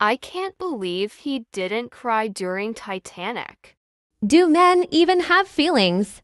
I can't believe he didn't cry during Titanic. Do men even have feelings?